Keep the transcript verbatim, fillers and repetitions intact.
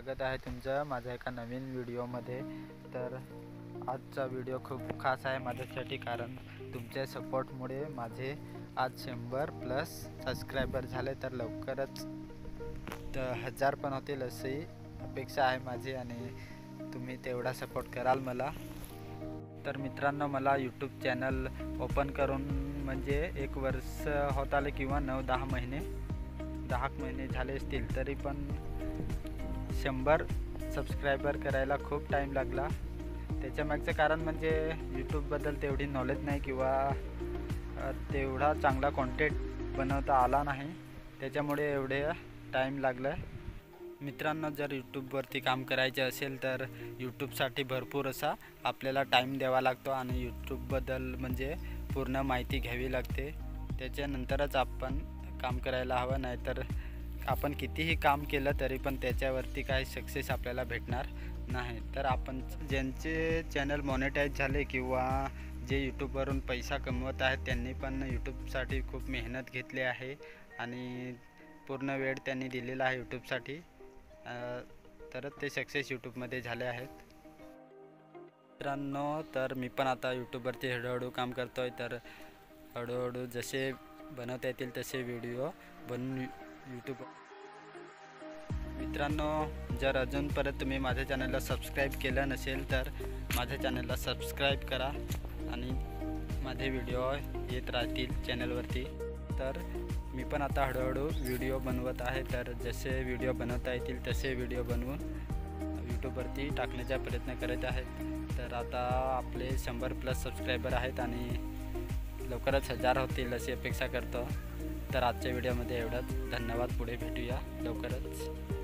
स्वागत आहे तुमचं माझ्या एका नवीन व्हिडिओमध्ये। तर आजचा व्हिडिओ खूप खास आहे माझ्यासाठी, कारण तुमच्या सपोर्टमुळे माझे आज शंभर प्लस सबस्क्रायबर झाले। तर लवकरच तर हजार पण होतील अशी अपेक्षा आहे माझी, आणि तुम्ही तेवढा सपोर्ट कराल मला। तर मित्रांनो, मला यूट्यूब चॅनल ओपन करून म्हणजे एक वर्ष होत आले किंवा नऊ दहा महिने दहा महिने झाले असतील, तरी पण शंभर सबस्क्रायबर करायला खूप टाईम लागला। त्याच्यामागचं कारण म्हणजे यूट्यूबबद्दल तेवढी नॉलेज नाही किंवा तेवढा चांगला कॉन्टेंट बनवता आला नाही, त्याच्यामुळे एवढे टाईम लागला। मित्रांनो, जर यूट्यूबवरती काम करायचे असेल तर यूट्यूबसाठी भरपूर असा आपल्याला टाईम द्यावा लागतो, आणि यूट्यूबबद्दल म्हणजे पूर्ण माहिती घ्यावी लागते, त्याच्यानंतरच आपण काम करायला हवं। नाहीतर आपण कितीही काम केलं तरी पण त्याच्यावरती काही सक्सेस आपल्याला भेटणार नाही। तर आपण ज्यांचे चॅनल मॉनिटाईज झाले किंवा जे यूट्यूबवरून पैसा कमवत आहेत, त्यांनी पण यूट्यूबसाठी खूप मेहनत घेतली आहे आणि पूर्ण वेळ त्यांनी दिलेला आहे यूट्यूबसाठी, तरच ते सक्सेस यूट्यूबमध्ये झाले आहेत। मित्रांनो, तर मी पण आता यूट्यूबवरती हळूहळू काम करतो आहे। तर हळूहळू जसे बनवता येतील तसे व्हिडिओ बनवून यूट्यूब मित्रांनो, जर अजूनपर्यंत तुम्ही माझ्या चॅनलला सबस्क्राईब केलं नसेल तर माझ्या चॅनलला सबस्क्राईब करा, आणि माझे व्हिडिओ येत राहतील चॅनलवरती। तर मी पण आता हळूहळू व्हिडिओ बनवत आहे, तर जसे व्हिडिओ बनवता येतील तसे व्हिडिओ बनवून यूट्यूबवरती टाकण्याचा प्रयत्न करत आहेत। तर आता आपले शंभर प्लस सबस्क्रायबर आहेत आणि लवकरच हजार होतील अशी अपेक्षा करतो। तर आजच्या व्हिडिओमध्ये एवढंच, धन्यवाद। पुढे भेटूया लवकरच।